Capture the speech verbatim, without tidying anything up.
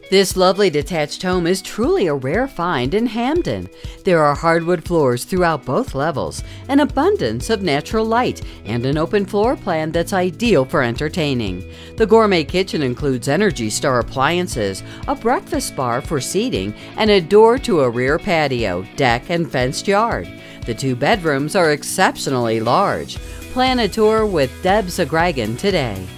This lovely detached home is truly a rare find in Hampden. There are hardwood floors throughout both levels, an abundance of natural light, and an open floor plan that's ideal for entertaining. The gourmet kitchen includes Energy Star appliances, a breakfast bar for seating, and a door to a rear patio, deck, and fenced yard. The two bedrooms are exceptionally large. Plan a tour with Zgraggen today.